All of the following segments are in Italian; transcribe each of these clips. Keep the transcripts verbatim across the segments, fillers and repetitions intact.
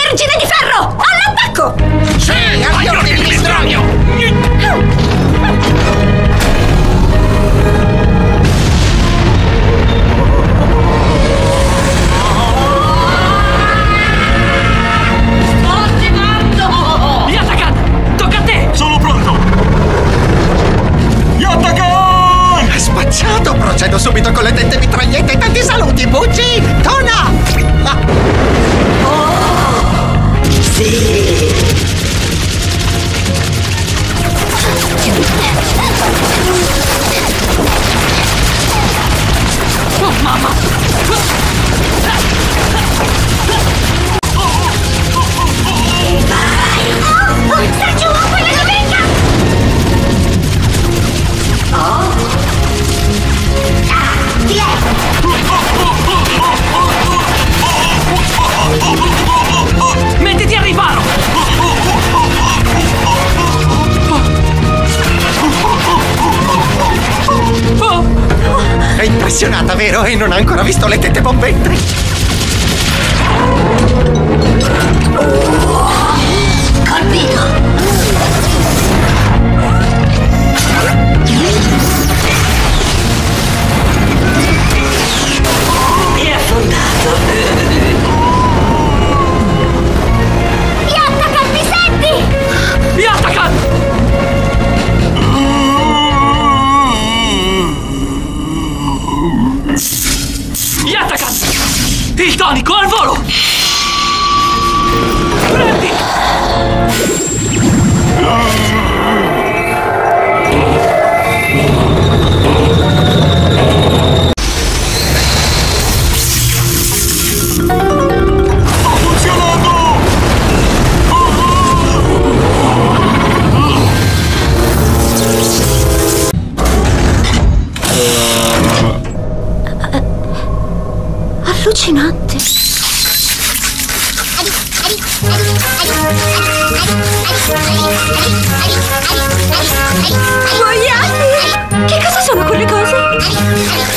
Vergine di ferro! All'attacco! Sì, agli ordini di stronio! Sto arrivando! Yatakan! Tocca a te! Sono pronto! Yatakan! È spacciato! Procedo subito con le tette mitragliette e tanti saluti, Bucci! Tona! Ah. Oh! Sì! Oh, mamma! Vai! Oh! Sta giù! Quella domenica! Oh! Ah! Ti è! Mettiti al riparo! È impressionata, vero? E non ha ancora visto le tette bombette? Colpito! È affondato! Yatakan, mi senti? Yatakan! Yatakan! Il tonico al volo! Prendi! Sta funzionando! Allucinante! Vogliate? Che cosa sono quelle cose?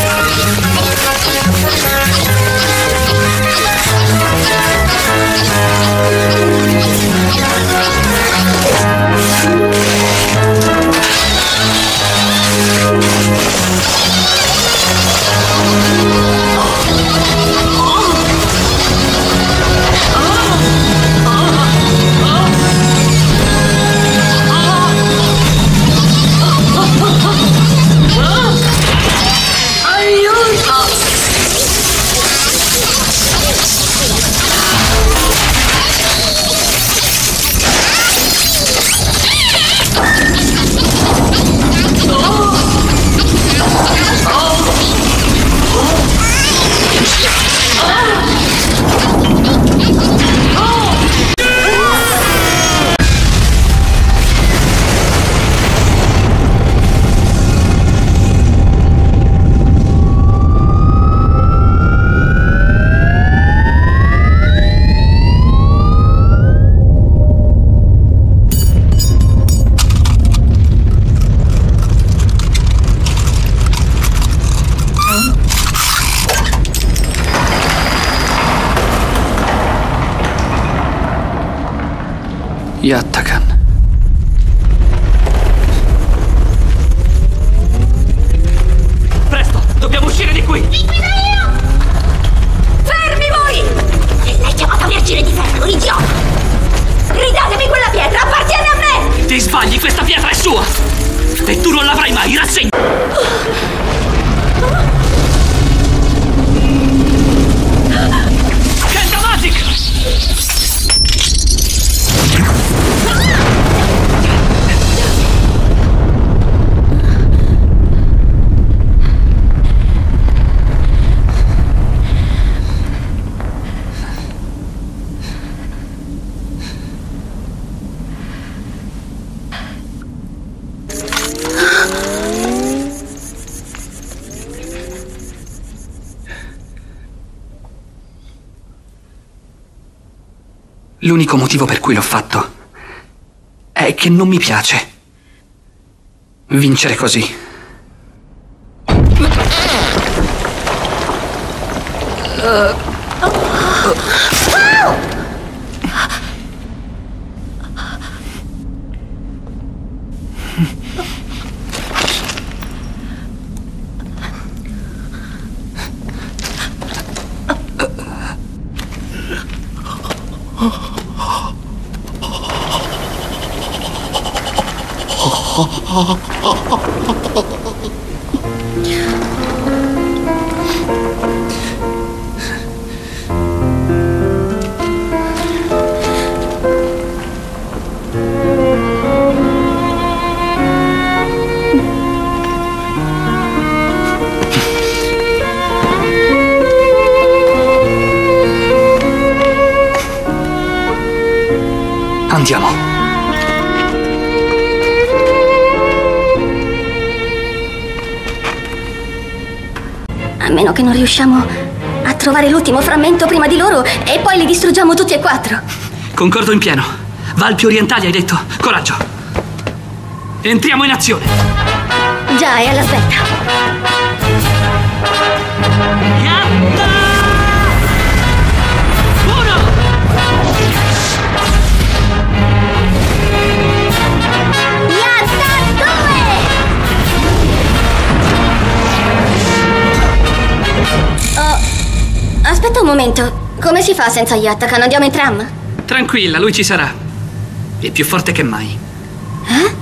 Yatakan. Presto, dobbiamo uscire di qui! Vi guido io! Fermi voi! L'hai chiamata Vergine di ferro, idiota! Ridatemi quella pietra, appartiene a me! Ti sbagli, questa pietra è sua! E tu non l'avrai mai, rassegna! Kenta Magic! L'unico motivo per cui l'ho fatto è che non mi piace vincere così. Andiamo. A meno che non riusciamo a trovare l'ultimo frammento prima di loro e poi li distruggiamo tutti e quattro. Concordo in pieno. Valpi orientali, hai detto? Coraggio. Entriamo in azione. Già, è alla svelta. Yatta! Uno! Yatta due! Oh, aspetta un momento. Come si fa senza Yattakan? Andiamo in tram? Tranquilla, lui ci sarà. È più forte che mai. Eh?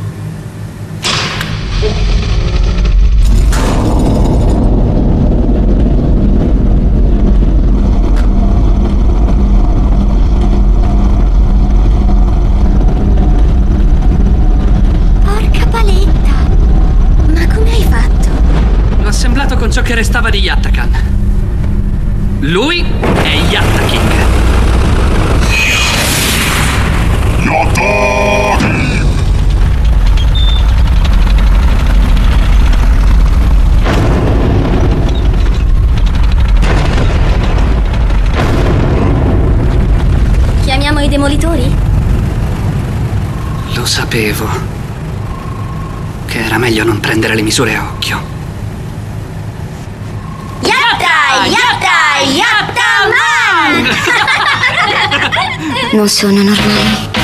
Porca paletta! Ma come hai fatto? L'ho assemblato con ciò che restava di Yattakan. Lui è Yatta King. Chiamiamo i demolitori? Lo sapevo. Che era meglio non prendere le misure a occhio. Yatta! Yatta! Yatta Man! Non sono normali.